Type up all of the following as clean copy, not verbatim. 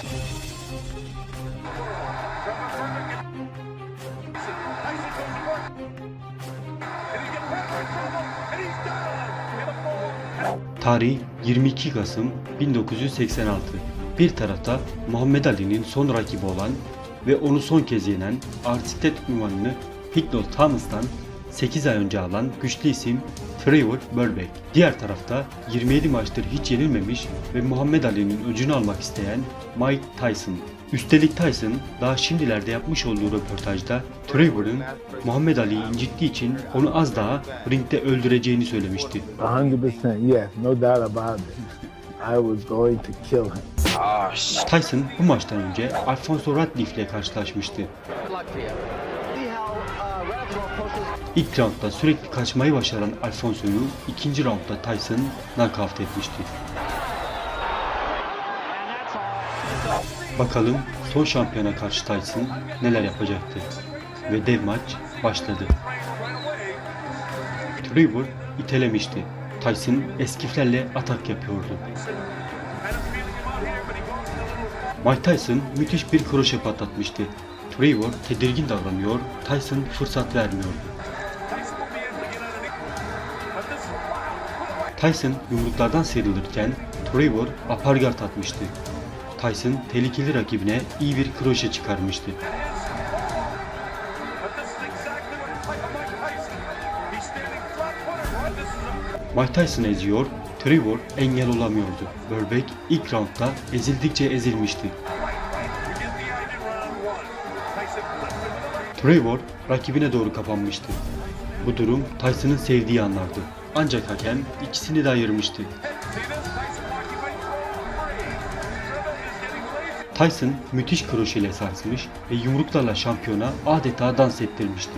Tarih 22 Kasım 1986. Bir tarafta Muhammed Ali'nin son rakibi olan ve onu son kez yenen Arsiklet unvanını Pitbull Thomas'tan 8 ay önce alan güçlü isim Trevor Berbick. Diğer tarafta 27 maçtır hiç yenilmemiş ve Muhammed Ali'nin öcünü almak isteyen Mike Tyson. Üstelik Tyson daha şimdilerde yapmış olduğu röportajda Trevor'ın Muhammed Ali'yi incittiği için onu az daha ringde öldüreceğini söylemişti. 100%, yes, no doubt about it. I was going to kill him. Tyson bu maçtan önce Alfonso Ratliff ile karşılaşmıştı. İlk roundda sürekli kaçmayı başaran Alfonso'yu ikinci roundda Tyson knockout etmişti. Bakalım son şampiyona karşı Tyson neler yapacaktı. Ve dev maç başladı. Trevor itelemişti. Tyson eskiflerle atak yapıyordu. Mike Tyson müthiş bir kroşe patlatmıştı. Trevor tedirgin davranıyor, Tyson fırsat vermiyordu. Tyson yumruklardan sıyrılırken Trevor apargat atmıştı. Tyson tehlikeli rakibine iyi bir kroşe çıkarmıştı. Mike Tyson eziyor, Trevor engel olamıyordu. Berbick ilk roundda ezildikçe ezilmişti. Trevor rakibine doğru kapanmıştı. Bu durum Tyson'ın sevdiği anlardı. Ancak hakem ikisini de ayırmıştı. Tyson müthiş kroşe ile sarsmış ve yumruklarla şampiyona adeta dans ettirmişti.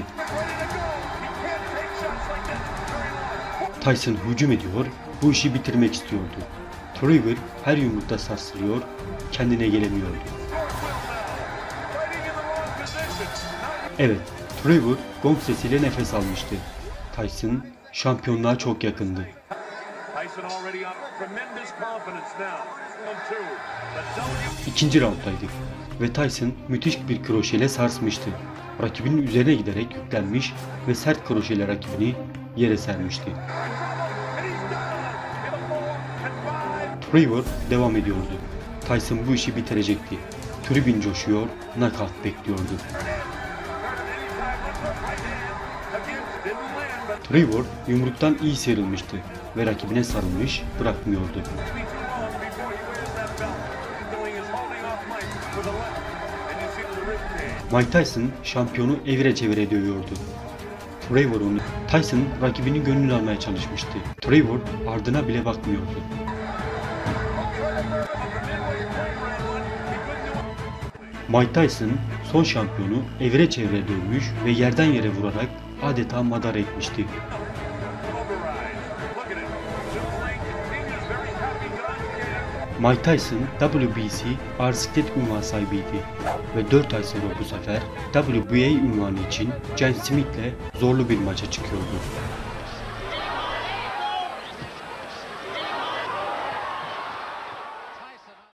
Tyson hücum ediyor, bu işi bitirmek istiyordu. Trevor her yumrukta sarsılıyor, kendine gelemiyordu. Evet, Trevor gong sesiyle nefes almıştı. Tyson şampiyonluğa çok yakındı. İkinci rounddaydık ve Tyson müthiş bir kroşeyle sarsmıştı. Rakibinin üzerine giderek yüklenmiş ve sert kroşeyle rakibini yere sermişti. Trevor devam ediyordu. Tyson bu işi bitirecekti. Tribün coşuyor, knockout bekliyordu. Trevor yumruktan iyi sıyrılmıştı ve rakibine sarılmış bırakmıyordu. Mike Tyson şampiyonu evire çevire dövüyordu. Tyson rakibinin gönlünü almaya çalışmıştı. Trevor ardına bile bakmıyordu. Mike Tyson son şampiyonu evire çevire dövmüş ve yerden yere vurarak adeta madara etmişti. Mike Tyson WBC Arsiklet unvan sahibiydi ve 4 ay sonra bu sefer WBA unvanı için John Smith'le zorlu bir maça çıkıyordu.